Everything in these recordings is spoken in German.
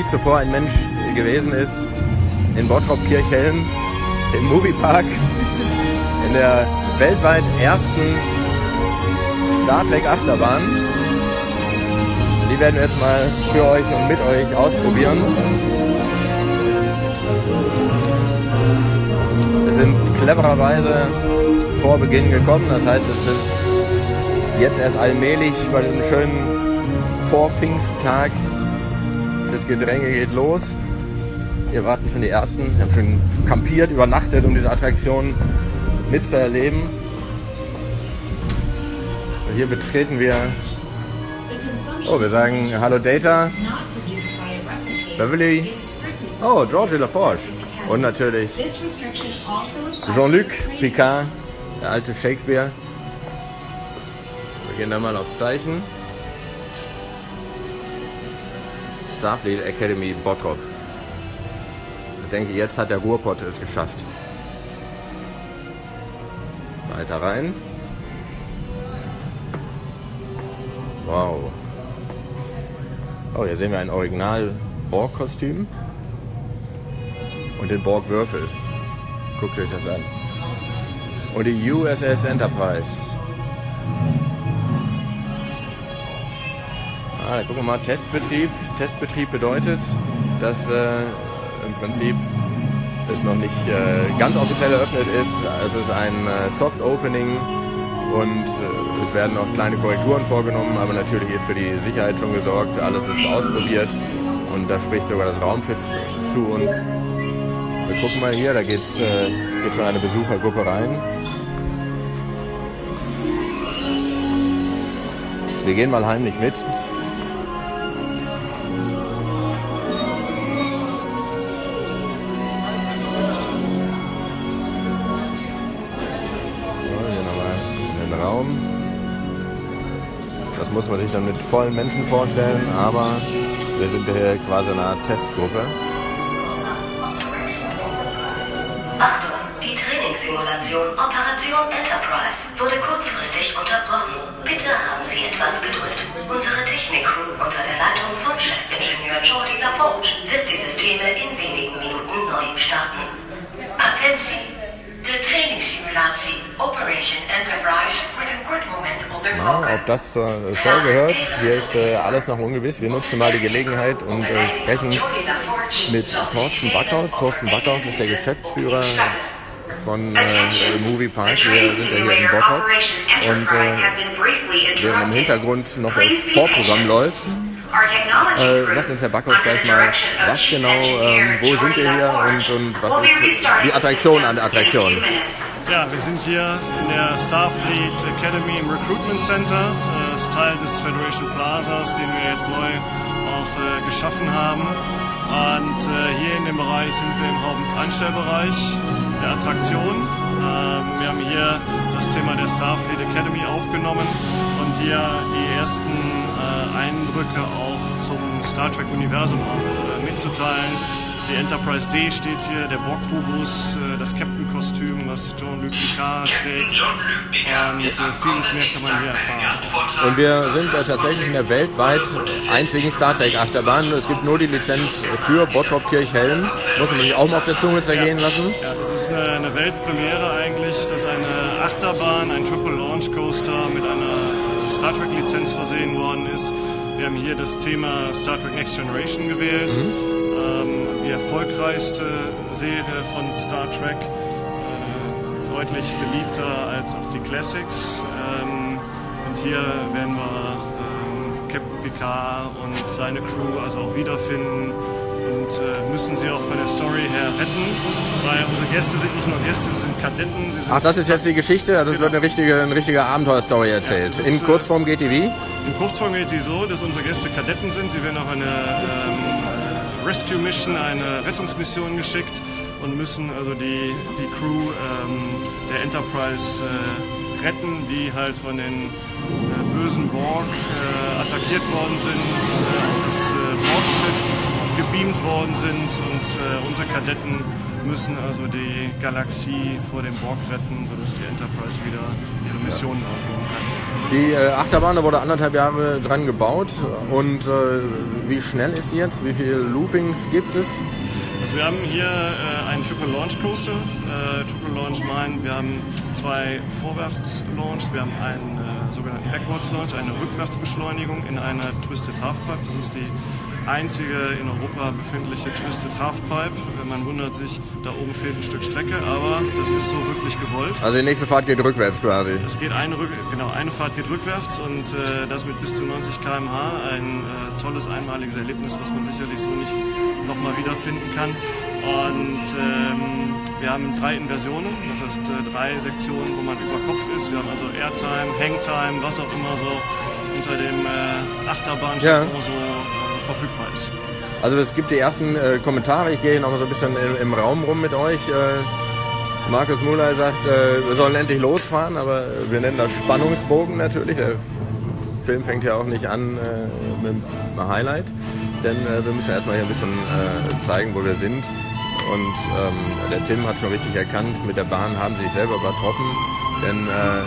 nie zuvor ein Mensch gewesen ist in Bottrop-Kirchhellen, im Moviepark, in der weltweit ersten Star Trek Achterbahn. Die werden wir jetzt mal für euch und mit euch ausprobieren. Wir sind clevererweise vor Beginn gekommen, das heißt, es sind jetzt erst allmählich bei diesem schönen Vorpfingsttag. Das Gedränge geht los. Wir warten schon die Ersten. Wir haben schon campiert, übernachtet, um diese Attraktion mitzuerleben. Und hier betreten wir. Oh, wir sagen Hallo Data. Beverly. Oh, George LaForge. Und natürlich Jean-Luc Picard, der alte Shakespeare. Wir gehen da mal aufs Zeichen. Starfleet Academy Bottrop. Ich denke, jetzt hat der Ruhrpott es geschafft. Weiter rein. Wow. Oh, hier sehen wir ein Original Borg-Kostüm. Und den Borg-Würfel. Guckt euch das an. Und die USS Enterprise. Ah, da gucken wir mal, Testbetrieb. Testbetrieb bedeutet, dass im Prinzip es noch nicht ganz offiziell eröffnet ist. Also es ist ein Soft Opening und es werden auch kleine Korrekturen vorgenommen, aber natürlich ist für die Sicherheit schon gesorgt. Alles ist ausprobiert und da spricht sogar das Raumschiff zu uns. Wir gucken mal hier, da geht schon eine Besuchergruppe rein. Wir gehen mal heimlich mit. Das muss man sich dann mit vollen Menschen vorstellen, aber wir sind hier quasi eine Art Testgruppe. Achtung, die Trainingssimulation Operation Enterprise wurde kurzfristig unterbrochen. Bitte haben Sie etwas Geduld. Unsere Technik-Crew unter der Leitung von Chefingenieur George LaForge wird die Systeme in wenigen Minuten neu starten. Attentie! Die Trainingssimulation Operation Enterprise wird im Moment unterbrochen. Ja, ob das zur Show gehört, hier ist alles noch ungewiss. Wir nutzen mal die Gelegenheit und sprechen mit Thorsten Backhaus. Thorsten Backhaus ist der Geschäftsführer von Moviepark. Wir sind ja hier in Bottrop und während im Hintergrund noch das Vorprogramm läuft, sagt uns Herr Backhaus gleich mal, was genau, wo sind wir hier und was ist die Attraktion an der Attraktion? Ja, wir sind hier in der Starfleet Academy im Recruitment Center. Das ist Teil des Federation Plazas, den wir jetzt neu auch geschaffen haben. Und hier in dem Bereich sind wir im Hauptanstellbereich der Attraktion. Wir haben hier das Thema der Starfleet Academy aufgenommen und hier die ersten Eindrücke auch zum Star Trek Universum auch mitzuteilen. Die Enterprise D steht hier, der Borg-Kubus, das Captain-Kostüm, was Jean-Luc Picard trägt und vieles mehr kann man hier erfahren. Und wir sind tatsächlich in der weltweit einzigen Star Trek Achterbahn. Es gibt nur die Lizenz für Bottrop-Kirchhellen. Muss man sich auch mal auf der Zunge zergehen lassen. Ja, das ist eine Weltpremiere eigentlich, dass eine Achterbahn, ein Triple Launch Coaster mit einer Star Trek Lizenz versehen worden ist. Wir haben hier das Thema Star Trek Next Generation gewählt. Die erfolgreichste Serie von Star Trek, deutlich beliebter als auch die Classics. Und hier werden wir Captain Picard und seine Crew also auch wiederfinden und müssen sie auch von der Story her retten, weil unsere Gäste sind nicht nur Gäste, sie sind Kadetten. Sie sind Ach, das ist jetzt die Geschichte, also es wird eine richtige Abenteuerstory erzählt. Ja, in Kurzform geht die wie? In Kurzform geht die so, dass unsere Gäste Kadetten sind, sie werden auf eine Rescue Mission, eine Rettungsmission geschickt und müssen also die Crew der Enterprise retten, die halt von den bösen Borg attackiert worden sind, auf das Borgschiff gebeamt worden sind und unsere Kadetten müssen also die Galaxie vor dem Borg retten, sodass die Enterprise wieder ihre Missionen aufnehmen kann. Die Achterbahn, da wurde 1,5 Jahre dran gebaut. Und wie schnell ist sie jetzt? Wie viele Loopings gibt es? Also wir haben hier einen Triple Launch Coaster. Triple Launch meint, wir haben 2 Vorwärts-Launch, wir haben einen sogenannten Backwards Launch, eine Rückwärtsbeschleunigung in einer Twisted Halfpipe. Das ist die einzige in Europa befindliche Twisted Halfpipe. Man wundert sich, da oben fehlt ein Stück Strecke, aber das ist so wirklich gewollt. Also die nächste Fahrt geht rückwärts quasi. Es geht eine Fahrt geht rückwärts und das mit bis zu 90 km/h. Ein tolles, einmaliges Erlebnis, was man sicherlich so nicht nochmal wiederfinden kann. Und wir haben 3 Inversionen, das heißt 3 Sektionen, wo man über Kopf ist. Wir haben also Airtime, Hangtime, was auch immer so unter dem Achterbahn so verfügbar ist. Also es gibt die ersten Kommentare, ich gehe noch mal so ein bisschen im Raum rum mit euch. Markus Muley sagt, wir sollen endlich losfahren, aber wir nennen das Spannungsbogen natürlich. Der Film fängt ja auch nicht an mit einem Highlight, denn wir müssen erstmal hier ein bisschen zeigen, wo wir sind. Und der Tim hat schon richtig erkannt, mit der Bahn haben sie sich selber übertroffen, denn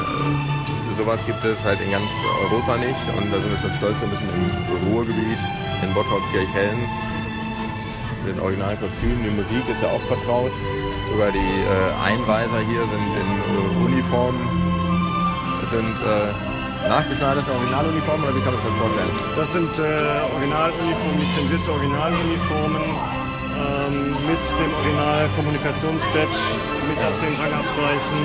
sowas gibt es halt in ganz Europa nicht und da sind wir schon stolz, ein bisschen im Ruhrgebiet, in Bottrop-Kirchhellen, mit den originalen Kostümen. Die Musik ist ja auch vertraut. Sogar die Einweiser hier sind in Uniformen. Das sind nachgeschneiderte Originaluniformen, oder wie kann man sich das vorstellen? Das sind Originaluniformen, lizenzierte Originaluniformen mit dem Original-Kommunikationsbadge, mit dem Rangabzeichen.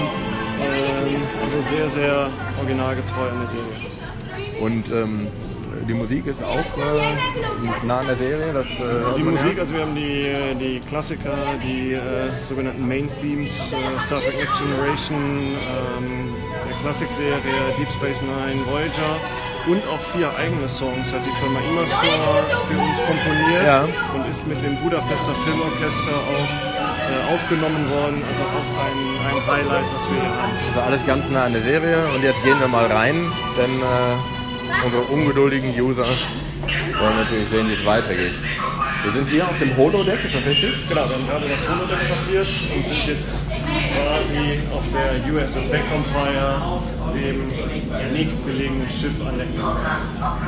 Also sehr, sehr originalgetreu an der Serie. Und die Musik ist auch nah an der Serie? Die Musik, also wir haben die Klassiker, die sogenannten Main-Themes, Star Trek Next Generation, der Klassikserie, Deep Space Nine, Voyager und auch 4 eigene Songs hat die Firma Imascore für uns komponiert und ist mit dem Budapester Filmorchester auch aufgenommen worden, also auch ein Highlight, was wir hier haben. Also alles ganz nah an der Serie und jetzt gehen wir mal rein, denn unsere ungeduldigen User wollen natürlich sehen, wie es weitergeht. Wir sind hier auf dem Holodeck, ist das richtig? Genau, wir haben gerade das Holodeck passiert und sind jetzt quasi auf der USS Vampire, dem nächstgelegenen Schiff an der Enterprise.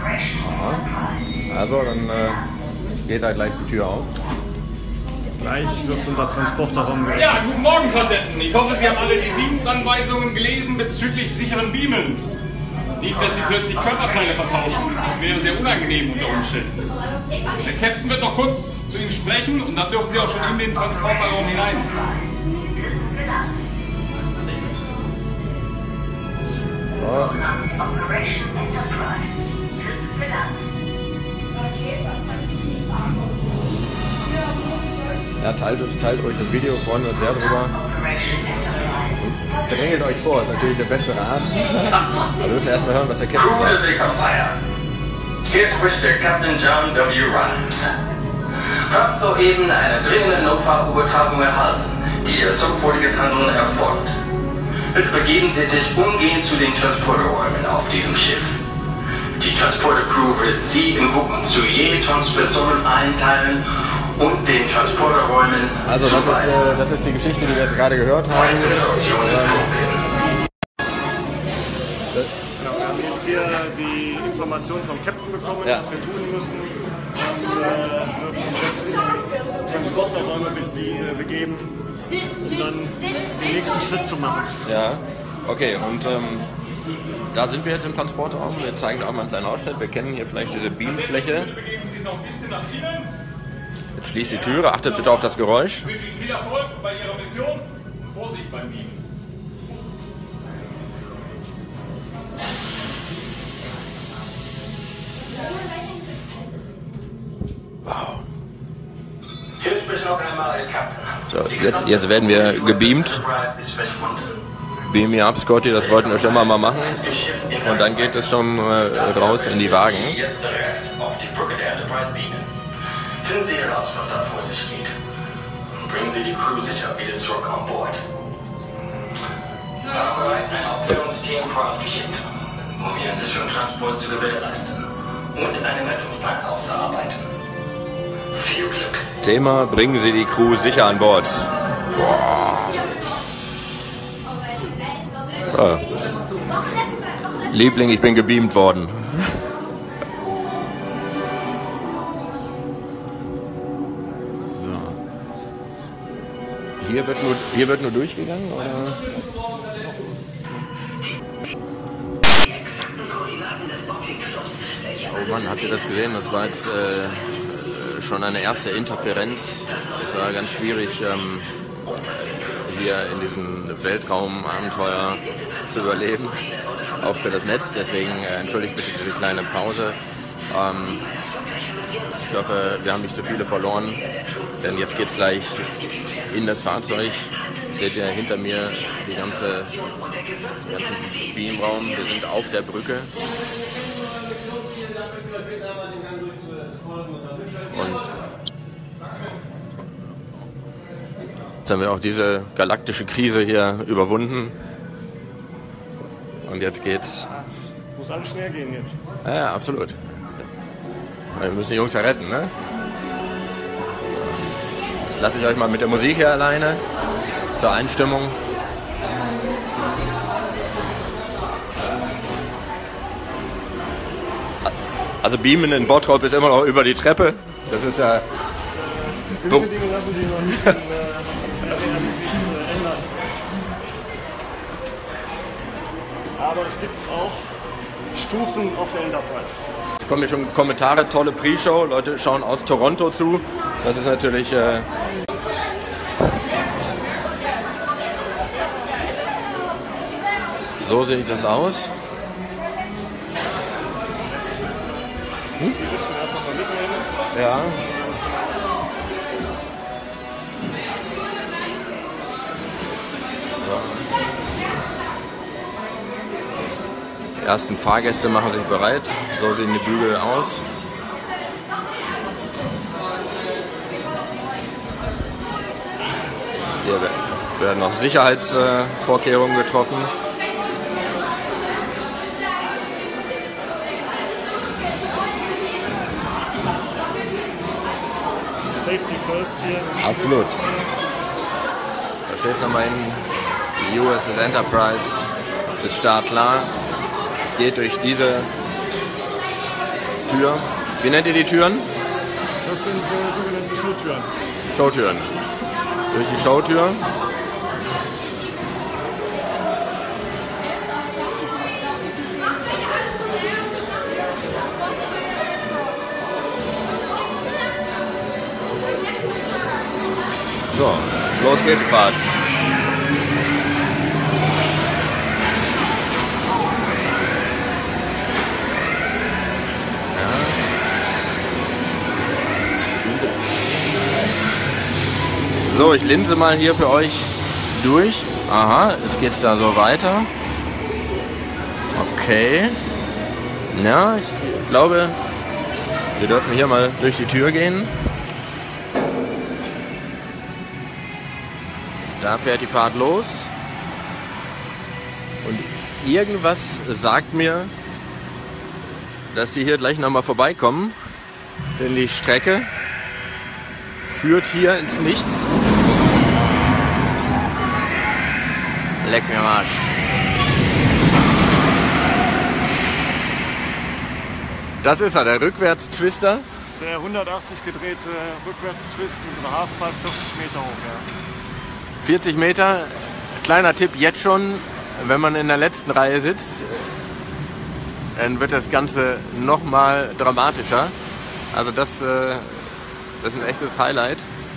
Also, dann geht da gleich die Tür auf. Gleich wird unser Transporterraum geöffnet. Ja, guten Morgen, Kadetten. Ich hoffe, Sie haben alle die Dienstanweisungen gelesen bezüglich sicheren Beamens. Nicht, dass Sie plötzlich Körperteile vertauschen. Das wäre sehr unangenehm unter Umständen. Der Captain wird noch kurz zu Ihnen sprechen und dann dürfen Sie auch schon in den Transporterraum hinein. Ja, teilt euch das Video, freuen wir uns sehr drüber. Drängelt euch vor, ist natürlich der beste Rat. Aber wir müssen erstmal hören, was der Captain sagt. Hier spricht der Captain John W. Rhimes. Haben soeben eine dringende Notfallübertragung erhalten, die Ihr sofortiges Handeln erfordert. Bitte begeben Sie sich umgehend zu den Transporterräumen auf diesem Schiff. Die Transporter-Crew wird Sie in Gruppen zu je 20 Personen einteilen und den Transporterräumen Also das ist die Geschichte, die wir jetzt gerade gehört haben. Genau, wir haben jetzt hier die Information vom Captain bekommen, was wir tun müssen. Und dürfen uns jetzt in die Transporterräume begeben, um dann den nächsten Schritt zu machen. Ja, okay, und da sind wir jetzt im Transportraum. Wir zeigen auch mal einen kleinen Ausschnitt. Wir kennen hier vielleicht diese Beamfläche. Jetzt schließt die Türe, achtet bitte auf das Geräusch. Ich wünsche Ihnen viel Erfolg bei Ihrer Mission und Vorsicht beim Beamen. Wow. Hier spricht noch einmal der Captain. So, jetzt werden wir gebeamt. Beam me up, Scotty, das wollten wir schon mal machen. Und dann geht es schon raus in die Wagen. Jetzt direkt auf die Brücke der Enterprise beamen. Finden Sie heraus, was da vor sich geht. Und bringen Sie die Crew sicher wieder zurück an Bord. Wir haben bereits ein Aufklärungsteam vorausgeschickt, um Ihren sicheren Transport zu gewährleisten und einen Rettungsplan auszuarbeiten. Viel Glück. Thema: Bringen Sie die Crew sicher an Bord. So. Liebling, ich bin gebeamt worden. So. Hier wird nur durchgegangen, oder? Oh Mann, habt ihr das gesehen? Das war jetzt schon eine erste Interferenz. Es war ganz schwierig, hier in diesem Weltraumabenteuer zu überleben, auch für das Netz. Deswegen entschuldigt bitte diese kleine Pause. Ich hoffe, wir haben nicht so viele verloren, denn jetzt geht es gleich in das Fahrzeug. Seht ihr hinter mir den ganzen Beamraum. Wir sind auf der Brücke. Und jetzt haben wir auch diese galaktische Krise hier überwunden. Und jetzt geht's. Muss alles schnell gehen jetzt. Ja, absolut. Wir müssen die Jungs ja retten, ne? Jetzt lasse ich euch mal mit der Musik hier alleine zur Einstimmung. Also Beamen in Bottrop ist immer noch über die Treppe. Das ist ja... Gewisse Dinge lassen sich noch nicht ändern. Aber es gibt auch Stufen auf der Enterprise. Es kommen hier schon Kommentare, tolle Pre-Show. Leute schauen aus Toronto zu. Das ist natürlich... So sieht das aus. Ja. So. Die ersten Fahrgäste machen sich bereit. So sehen die Bügel aus. Hier werden noch Sicherheitsvorkehrungen getroffen. Safety first hier. Absolut. Da steht es nochmal in die USS Enterprise. Ist startklar. Es geht durch diese Tür. Wie nennt ihr die Türen? Das sind sogenannte Showtüren. Showtüren. Durch die Showtür. So, los geht die Fahrt. Ja. So, ich linse mal hier für euch durch. Aha, jetzt geht's da so weiter. Okay. Ja, ich glaube, wir dürfen hier mal durch die Tür gehen. Da fährt die Fahrt los und irgendwas sagt mir, dass die hier gleich nochmal vorbeikommen, denn die Strecke führt hier ins Nichts. Leck mir am Arsch. Das ist er, der Rückwärtstwister. Der 180 gedrehte Rückwärtstwist, unsere Halfpipe, 40 Meter hoch. Ja. 40 Meter, kleiner Tipp jetzt schon, wenn man in der letzten Reihe sitzt, dann wird das Ganze nochmal dramatischer. Also das ist ein echtes Highlight.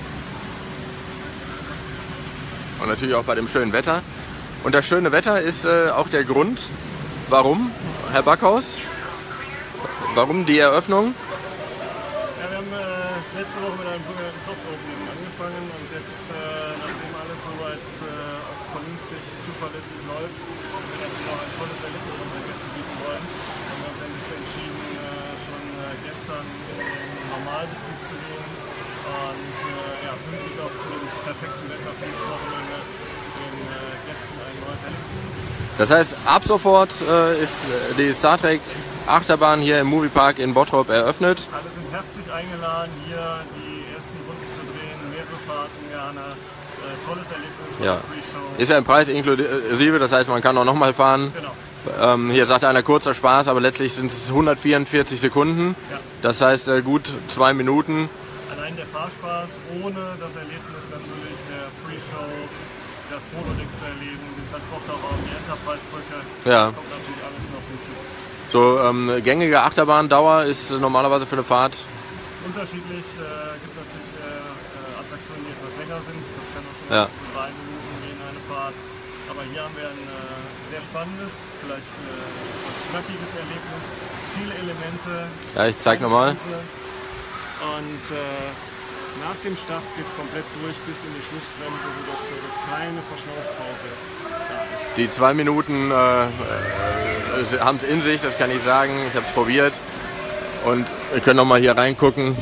Und natürlich auch bei dem schönen Wetter. Und das schöne Wetter ist auch der Grund, warum, Herr Backhaus, warum die Eröffnung? Ja, wir haben letzte Woche mit einem sogenannten Soft-Opening angefangen und jetzt, nachdem alles soweit auch vernünftig, zuverlässig läuft, und wir natürlich auch ein tolles Erlebnis unseren Gästen bieten wollen, haben wir uns dann jetzt entschieden, schon gestern in den Normalbetrieb zu gehen und ja, pünktlich auch zu dem perfekten Wetter fürs Wochenende den Gästen ein neues Erlebnis zu bieten. Das heißt, ab sofort ist die Star Trek Achterbahn hier im Moviepark in Bottrop eröffnet. Alle sind herzlich eingeladen, hier die ersten Runden zu drehen, mehrere Fahrten gerne. tolles Erlebnis. Ja. Ist ja im Preis inklusive, das heißt, man kann auch nochmal fahren. Genau. Hier sagt einer kurzer Spaß, aber letztlich sind es 144 Sekunden. Ja. Das heißt gut 2 Minuten. Allein der Fahrspaß, ohne das Erlebnis natürlich der Pre-Show, das Fotodeck zu erleben, den Transporterraum, die Enterprise-Brücke, Ja. das kommt natürlich alles noch hinzu. So gängige Achterbahndauer ist normalerweise für eine Fahrt. Ist unterschiedlich, gibt natürlich Attraktionen, die etwas länger sind, das kann auch schon Ja. bis zu 3 Minuten gehen, eine Fahrt. Aber hier haben wir ein sehr spannendes, vielleicht etwas knackiges Erlebnis, viele Elemente. Ja, ich zeig nochmal. Und nach dem Start geht es komplett durch bis in die Schlussbremse, sodass also keine Verschnaufpause da ist. Die 2 Minuten haben es in sich, das kann ich sagen. Ich habe es probiert. Und wir können noch mal hier reingucken.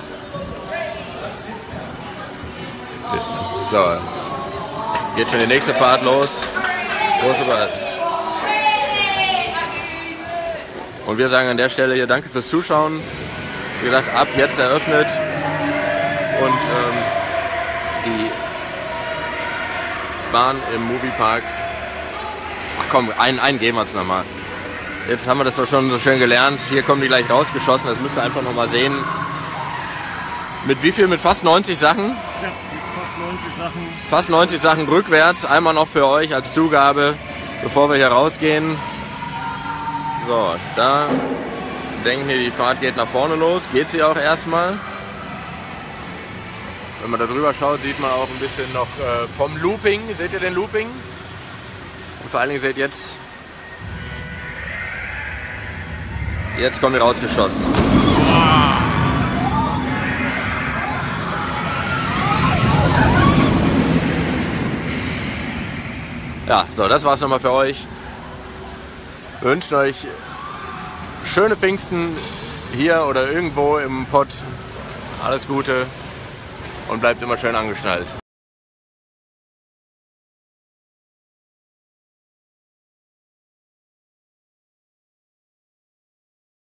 So, geht schon die nächste Fahrt los. Große Fahrt. Und wir sagen an der Stelle hier danke fürs Zuschauen. Wie gesagt, ab jetzt eröffnet. Und die Bahn im Moviepark. Ach komm, einen geben wir uns nochmal. Jetzt haben wir das doch schon so schön gelernt. Hier kommen die gleich rausgeschossen. Das müsst ihr einfach nochmal sehen. Mit wie viel? Mit fast 90 Sachen? Ja, fast 90 Sachen. Fast 90 Sachen rückwärts. Einmal noch für euch als Zugabe, bevor wir hier rausgehen. So, da denken wir, die Fahrt geht nach vorne los. Geht sie auch erstmal. Wenn man da drüber schaut, sieht man auch ein bisschen noch vom Looping. Seht ihr den Looping? Und vor allen Dingen seht jetzt kommen die rausgeschossen. Ja, so, das war's nochmal für euch. Wir wünschen euch schöne Pfingsten hier oder irgendwo im Pott. Alles Gute und bleibt immer schön angeschnallt.